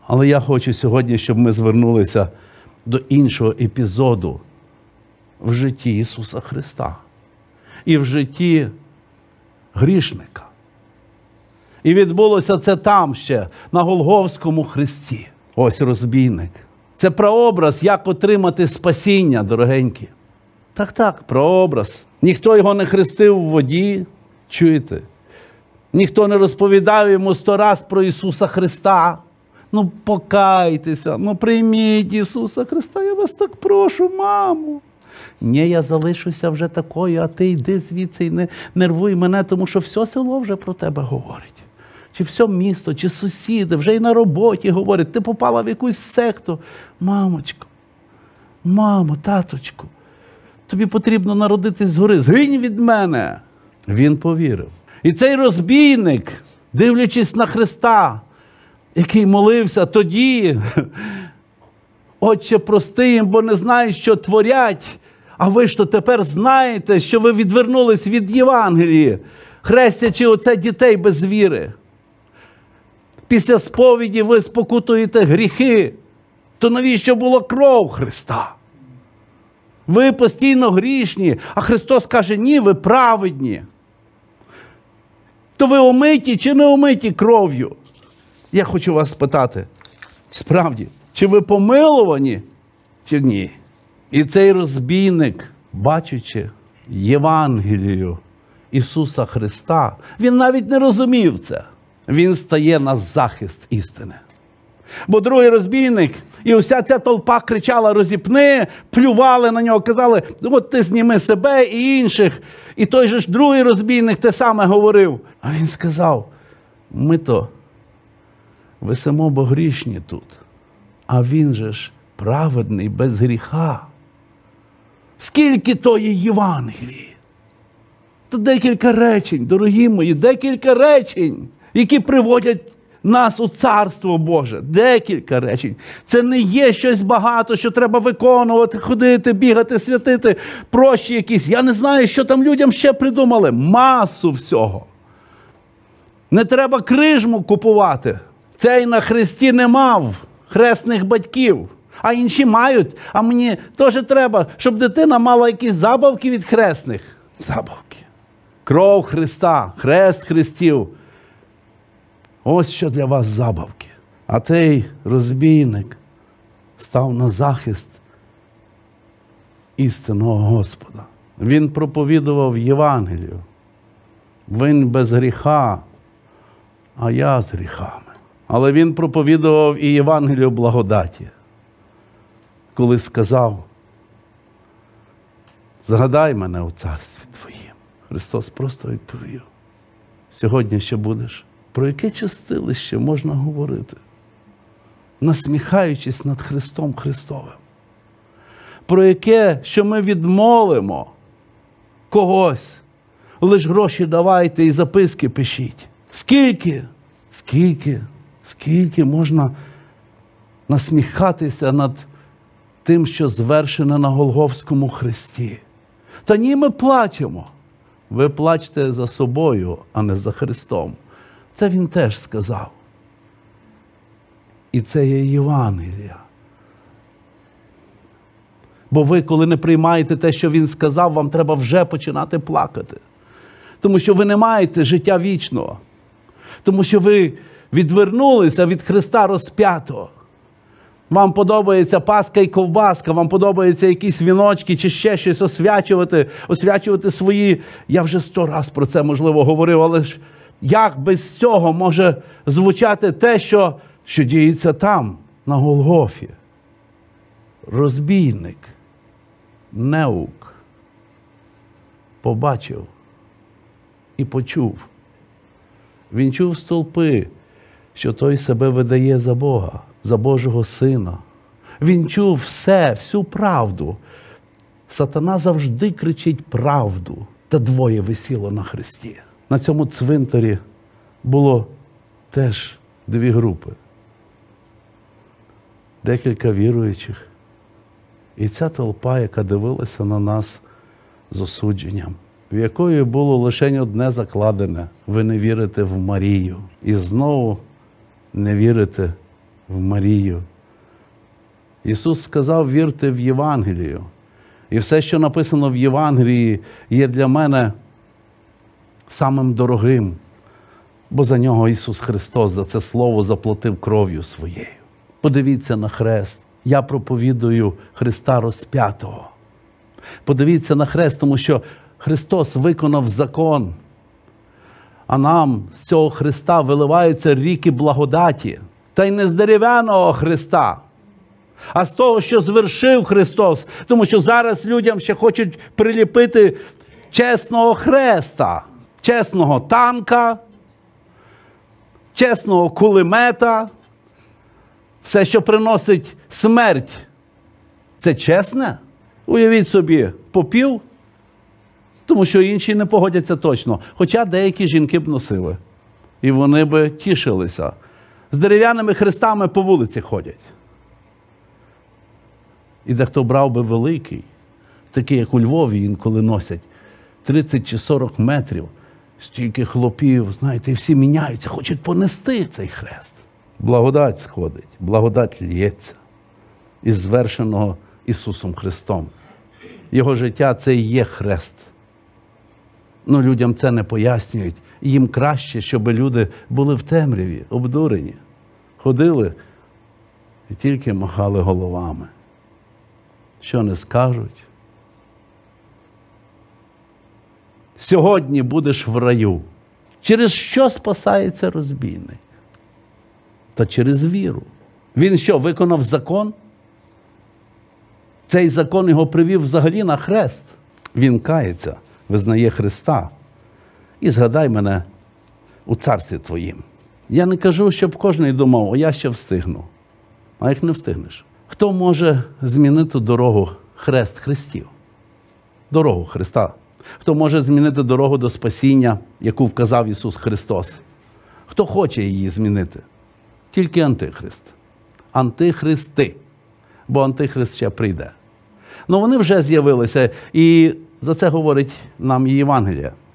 Але я хочу сьогодні, щоб ми звернулися до іншого епізоду в житті Ісуса Христа і в житті грішника. І відбулося це там ще, на Голгофському хресті. Ось розбійник. Це прообраз, як отримати спасіння, дорогенькі. Так, прообраз. Ніхто його не хрестив в воді, чуєте? Ніхто не розповідав йому 100 раз про Ісуса Христа. Ну, покайтеся, ну, прийміть Ісуса Христа, я вас так прошу, мамо. Ні, я залишуся вже такою, а ти йди звідси і не нервуй мене, тому що все село вже про тебе говорить. Чи все місто, чи сусіди, вже і на роботі говорять, ти попала в якусь секту. Мамочко, мамо, таточку, тобі потрібно народитись згори, згинь від мене. Він повірив. І цей розбійник, дивлячись на Христа, який молився тоді, Отче, прости їм, бо не знають, що творять, а ви ж то тепер знаєте, що ви відвернулись від Євангелії, хрестячи оце дітей без віри. Після сповіді ви спокутуєте гріхи, то навіщо була кров Христа? Ви постійно грішні, а Христос каже, ні, ви праведні. То ви омиті чи не омиті кров'ю? Я хочу вас спитати, справді, чи ви помилувані, чи ні? І цей розбійник, бачачи Євангелію Ісуса Христа, він навіть не розумів це. Він стає на захист істини. Бо другий розбійник, і вся ця толпа кричала розіпни, плювали на нього, казали, от ти зніми себе і інших. І той же ж другий розбійник те саме говорив. А він сказав, ми то висимо, бо грішні тут. А він же ж праведний, без гріха. Скільки тої Євангелії? То декілька речень, дорогі мої, декілька речень, які приводять нас у Царство Боже. Декілька речень. Це не є щось багато, що треба виконувати, ходити, бігати, святити, прощі якісь. Я не знаю, що там людям ще придумали. Масу всього. Не треба крижму купувати. Цей на хресті не мав хресних батьків, а інші мають. А мені теж треба, щоб дитина мала якісь забавки від хресних. Забавки. Кров Христа, хрест хрестів. Ось що для вас забавки. А цей розбійник став на захист істинного Господа. Він проповідував Євангелію. Він без гріха, а я з гріхами. Але він проповідував і Євангелію благодаті, коли сказав, згадай мене у царстві Твоїм. Христос просто відповів, сьогодні ще будеш. Про яке чистилище можна говорити? Насміхаючись над Христом Христовим. Про яке, що ми відмолимо когось. Лиш гроші давайте і записки пишіть. Скільки можна насміхатися над тим, що звершено на Голгофському хресті? Та ні, ми плачемо. Ви плачте за собою, а не за Христом. Це він теж сказав. І це є Євангелія. Бо ви, коли не приймаєте те, що він сказав, вам треба вже починати плакати. Тому що ви не маєте життя вічного. Тому що ви відвернулися від Христа розп'ятого. Вам подобається паска і ковбаска, вам подобається якісь віночки чи ще щось освячувати свої. Я вже 100 раз про це, можливо, говорив, але ж як без цього може звучати те, що діється там, на Голгофі? Розбійник, неук, побачив і почув. Він чув стовпи, що той себе видає за Бога, за Божого Сина. Він чув всю правду. Сатана завжди кричить правду. Та двоє висіло на хресті. На цьому цвинтарі було теж 2 групи. Декілька віруючих. І ця толпа, яка дивилася на нас з осудженням, в якої було лише одне закладене – ви не вірите в Марію. І знову не вірите в Марію. Ісус сказав, вірте в Євангелію. І все, що написано в Євангелії, є для мене самим дорогим, бо за нього Ісус Христос, за це слово заплатив кров'ю своєю. Подивіться на хрест. Я проповідую Христа розп'ятого. Подивіться на хрест, тому що Христос виконав закон. А нам з цього Христа виливаються ріки благодаті. Та й не з дерев'яного Христа, а з того, що звершив Христос. Тому що зараз людям ще хочуть приліпити чесного хреста, чесного танка, чесного кулемета. Все, що приносить смерть, це чесне? Уявіть собі, попів, тому що інші не погодяться точно. Хоча деякі жінки б носили. І вони б тішилися. З дерев'яними хрестами по вулиці ходять. І дехто брав би великий, такий, як у Львові інколи носять, 30 чи 40 метрів, стільки хлопів, знаєте, і всі міняються, хочуть понести цей хрест. Благодать сходить, благодать лється із звершеного Ісусом Христом. Його життя – це і є хрест. Ну, людям це не пояснюють. Їм краще, щоб люди були в темряві, обдурені. Ходили і тільки махали головами. Що не скажуть? Сьогодні будеш в раю. Через що спасається розбійник? Та через віру. Він що, виконав закон? Цей закон його привів взагалі на хрест. Він кається, визнає Христа. І згадай мене у царстві твоїм. Я не кажу, щоб кожен думав, о, я ще встигну. А як не встигнеш? Хто може змінити дорогу хрест Христів? Дорогу Христа. Хто може змінити дорогу до спасіння, яку вказав Ісус Христос? Хто хоче її змінити? Тільки Антихрист. Антихристи. Бо Антихрист ще прийде. Ну вони вже з'явилися, і за це говорить нам і Євангелія.